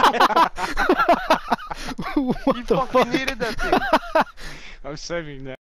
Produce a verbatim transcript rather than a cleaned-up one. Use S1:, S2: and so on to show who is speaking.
S1: What
S2: You
S1: the
S2: fucking
S1: fuck?
S2: needed that thing.
S3: I'm saving that.